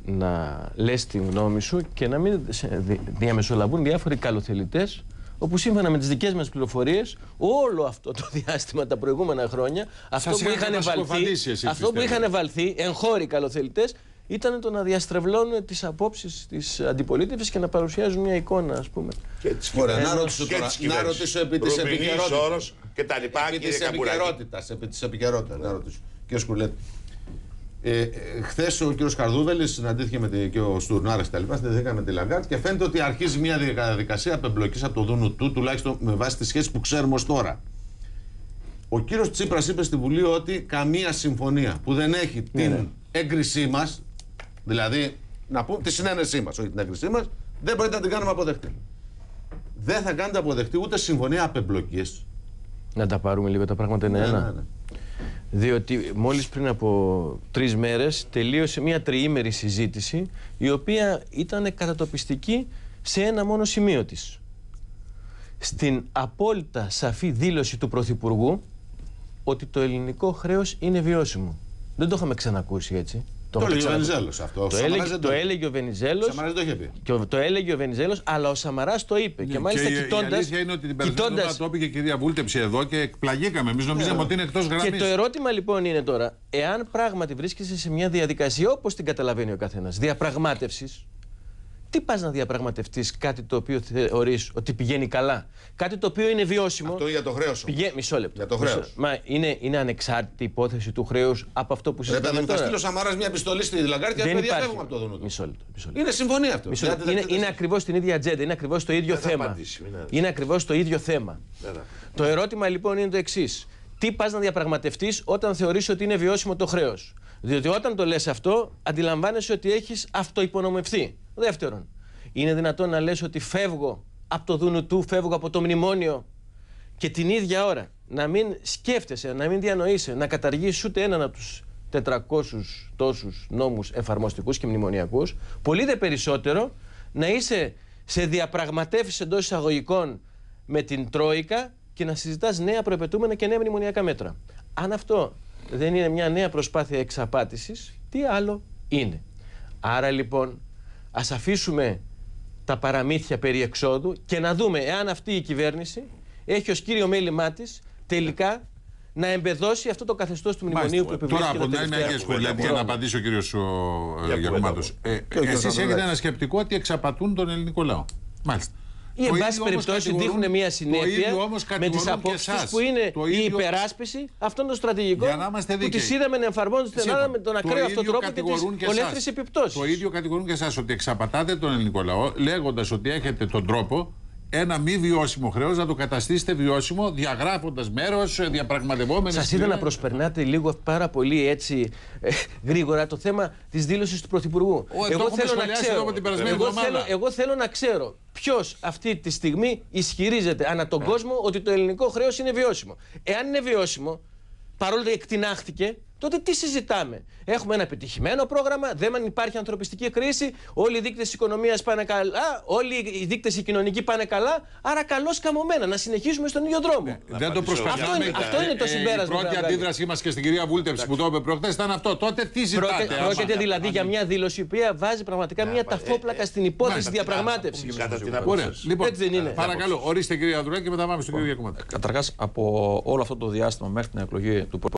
να λες τη γνώμη σου και να μην διαμεσολαβούν διάφοροι καλοθελητές, όπου σύμφωνα με τις δικές μας πληροφορίες, όλο αυτό το διάστημα τα προηγούμενα χρόνια, αυτό που είχαν βαλθεί εγχώροι καλοθελητές, ήταν το να διαστρεβλώνουν τις απόψεις της αντιπολίτευσης και να παρουσιάζουν μια εικόνα, ας πούμε. Να ρωτήσω επί της επικαιρότητας. Επί της επικαιρότητας, να ρωτήσω. Κύριε Σκουλέτη, χθες ο κύριος Καρδούβελης συναντήθηκε και ο Στουρνάρας και τα λοιπά, συναντηθήκαμε με τη Λαγκάρτ και φαίνεται ότι αρχίζει μια διαδικασία απεμπλοκής από το Δούνου του, τουλάχιστον με βάση τις σχέσεις που ξέρουμε ως τώρα. Ο κύριος Τσίπρας είπε στη Βουλή ότι καμία συμφωνία που δεν έχει την έγκρισή μας, δηλαδή να πούμε τη συνένεσή μας, όχι την έγκρισή μας, δεν μπορείτε να την κάνουμε αποδεκτή. Δεν θα κάνετε αποδεκτή ούτε συμφωνία απεμπλοκής. Να τα πάρουμε λίγο, τα πράγματα είναι ένα. Ναι. Διότι μόλις πριν από 3 μέρες τελείωσε μια τριήμερη συζήτηση, η οποία ήταν κατατοπιστική σε ένα μόνο σημείο της. Στην απόλυτα σαφή δήλωση του Πρωθυπουργού ότι το ελληνικό χρέος είναι βιώσιμο. Δεν το είχαμε ξανακούσει έτσι. Το έλεγε ο Βενιζέλος αυτό. Το έλεγε ο Βενιζέλος. Σαμαράς το είχε πει. Το έλεγε ο Βενιζέλος, αλλά ο Σαμαράς το είπε. Ναι, και μάλιστα κοιτώντας. Η αλήθεια είναι ότι την περασμένη το είπε και η κυρία Βούλτεψη εδώ και εκπλαγήκαμε. Εμείς νομίζαμε ότι είναι εκτός γραμμής. Και το ερώτημα λοιπόν είναι τώρα, εάν πράγματι βρίσκεσαι σε μια διαδικασία όπως την καταλαβαίνει ο καθένας, διαπραγμάτευσης, τι πας να διαπραγματευτείς κάτι το οποίο θεωρείς ότι πηγαίνει καλά, κάτι το οποίο είναι βιώσιμο. Αυτό για το χρέος. Μισό λεπτό. Για το χρέος. Μα είναι ανεξάρτητη υπόθεση του χρέους από αυτό που συζητάμε τώρα. Θα στείλει ο Σαμαράς μια επιστολή στη Λαγκάρτ και θα διαφεύγουμε από το Δούνου του. Μισό λεπτό. Είναι συμφωνία αυτό. Είναι ακριβώς την ίδια ατζέντα, είναι ακριβώς το ίδιο θέμα. Είναι ακριβώς το ίδιο θέμα. Το ερώτημα λοιπόν είναι το εξής. Τι πας να διαπραγματευτείς όταν θεωρείς ότι είναι βιώσιμο το χρέος? Διότι όταν το λες αυτό, αντιλαμβάνεσαι ότι έχεις αυτοϋπονομευθεί. Δεύτερον, είναι δυνατόν να λες ότι φεύγω από το Δούνου του, φεύγω από το μνημόνιο και την ίδια ώρα να μην σκέφτεσαι, να μην διανοείσαι, να καταργήσεις ούτε έναν από τους 400 τόσους νόμους εφαρμοστικούς και μνημονιακούς, πολύ δε περισσότερο να είσαι σε διαπραγματεύσεις εντός εισαγωγικών με την Τρόικα και να συζητάς νέα προεπαιτούμενα και νέα μνημονιακά μέτρα. Αν αυτό δεν είναι μια νέα προσπάθεια εξαπάτησης, τι άλλο είναι? Άρα λοιπόν ας αφήσουμε τα παραμύθια περί εξόδου και να δούμε εάν αυτή η κυβέρνηση έχει ως κύριο μέλημά της τελικά να εμπεδώσει αυτό το καθεστώς του μνημονίου που επιβλήθηκε. Τώρα από την άλλη, κύριε Σκουλέτη, για να απαντήσει ο κύριος Γερμάτος. Εσείς έχετε ένα σκεπτικό ότι εξαπατούν τον ελληνικό λαό. Μάλιστα. Ή εν πάση περιπτώσει δείχνουν μια συνέπεια με τις απόψεις που είναι η υπεράσπιση αυτών των στρατηγικών που τις είδαμε να εφαρμόζονται στην Ελλάδα με τον ακραίο αυτόν τρόπο και τις ολέθριες επιπτώσεις. Το ίδιο κατηγορούν και εσάς ότι εξαπατάτε τον ελληνικό λαό, λέγοντας ότι έχετε τον τρόπο ένα μη βιώσιμο χρέος να το καταστήσετε βιώσιμο, διαγράφοντας μέρος, διαπραγματευόμενες. Σας είδα να προσπερνάτε λίγο πάρα πολύ έτσι γρήγορα το θέμα της δήλωσης του Πρωθυπουργού. Εγώ θέλω να ξέρω ποιος αυτή τη στιγμή ισχυρίζεται ανά τον κόσμο ότι το ελληνικό χρέος είναι βιώσιμο. Εάν είναι βιώσιμο, παρόλο που εκτινάχθηκε, τότε τι συζητάμε? Έχουμε ένα επιτυχημένο πρόγραμμα, δεν υπάρχει ανθρωπιστική κρίση, όλοι οι δείκτες της οικονομίας πάνε καλά, όλοι οι δείκτες κοινωνικοί πάνε καλά, άρα καλώς καμωμένα να συνεχίσουμε στον ίδιο δρόμο. Δεν το προσπαθούμε. Αυτό είναι το συμπέρασμα. Η πρώτη αντίδρασή μας και στην κυρία Βούλτεψη που το είπε προχθές ήταν αυτό. Τότε τι ζητάτε? Πρόκειται δηλαδή για μια δήλωση η οποία βάζει πραγματικά μια ταφόπλακα στην υπόθεση διαπραγμάτευσης. Έτσι δεν είναι? Παρακαλώ, ορίστε κυρία Ανδρουλάκη και μετά πάμε στον κύριο Γιακουμάτο. Καταρχάς, από όλο αυτό το διάστημα μέχρι την εκλογή του